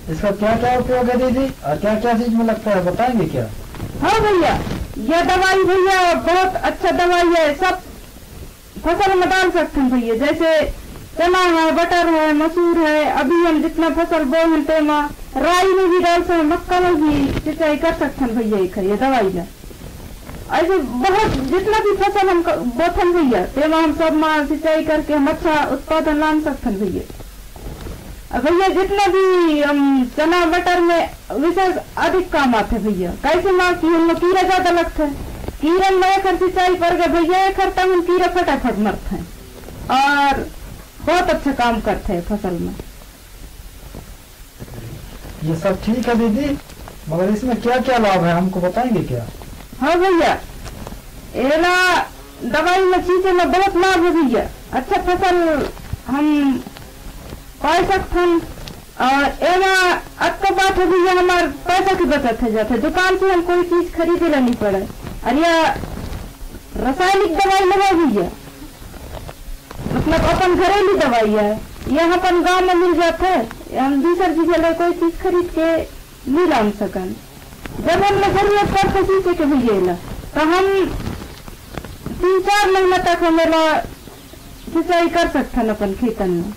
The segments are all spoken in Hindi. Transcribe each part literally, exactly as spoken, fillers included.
इसका क्या क्या उपयोग है दीदी और क्या क्या चीज में लगता है बताएंगे क्या? हाँ भैया, यह दवाई भैया बहुत अच्छा दवाई है, सब फसल में डाल सकते हैं भैया। जैसे चना है, बटर है, मसूर है, अभी हम जितना फसल बो हैं में राई में भी डाल सकते, मक्का में भी सिंचाई कर सकते हैं भैया। एक है ये दवाई है, ऐसे बहुत जितना भी फसल हम बोथन भैया तेमा हम सब में सिंचाई करके हम अच्छा उत्पादन ला सकते हैं भैया। भैया जितना भी हम चना बटर में विशेष अधिक काम आते भैया। कैसे माँ की हम कीड़ा ज्यादा लगता है, कीड़न में एक सिंचाई कर गए भैया, एक हर हम कीड़ा फटाफट मरते हैं और बहुत अच्छा काम करते हैं फसल में। ये सब ठीक है दीदी, मगर इसमें क्या क्या लाभ है हमको बताएंगे क्या? हाँ भैया, एला दवाई में चीजें में बहुत लाभ है भैया। अच्छा फसल हम पा सकते हैं और एना अच्छा बात है भैया, हमारे पैसा की बचत है जाते, दुकान से हम कोई चीज खरीदे लेनी पड़े। और यह रासायनिक दवाई लगा भैया, मतलब अपन घरेलू दवाई है, यह अपन गांव में मिल जाता है, हम दूसरी जगह कोई चीज खरीद के नहीं ला सकन। जब हमें जरूरत पड़ता चीज के भैया तो हम तीन चार महीना तक हमें सिंचाई कर सकते हैं अपन खेतन में।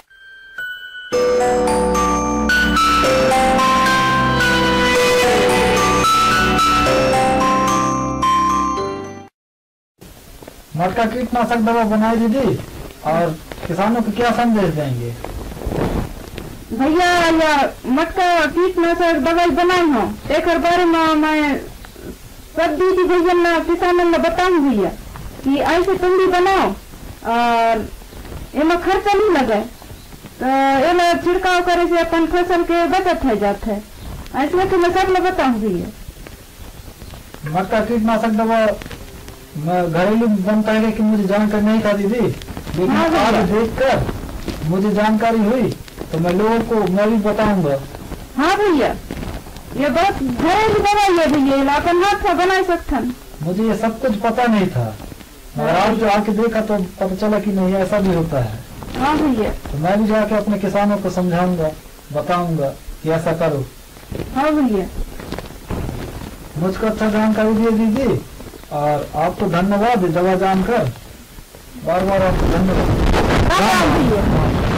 मटका कीटनाशक दवा बनाई दीदी और किसानों को क्या संदेश देंगे? भैया या मटका कीटनाशक दवाई बनाई हो एक बारे में मैं सब दीदी भैया ना किसानों ने बताऊं भैया कि ऐसे तुम भी बनाओ और इनमें खर्चा नहीं लगे, तो ये छिड़काव करे से अपन फसल के बचत हो जाते है, ऐसे तो मैं सब में बताऊं भैया। मटका कीटनाशक दवा घरेलू बनता है कि मुझे जानकारी नहीं था दीदी, लेकिन हाँ आज देखकर मुझे जानकारी हुई तो मैं लोगों को मैं भी बताऊंगा। हाँ भैया, ये बहुत घरेलू दवाई है भैया, अपन हाथ से बना सकते हैं। मुझे ये सब कुछ पता नहीं था और आज जो आके देखा तो पता चला कि नहीं ऐसा भी होता है। हाँ भैया, तो मैं भी जाके अपने किसानों को समझाऊंगा, बताऊंगा कि ऐसा करो। हाँ भैया, मुझको अच्छा जानकारी दिए दीदी और आपको धन्यवाद दवा जानकर, बार बार आपको धन्यवाद। हाँ भैया।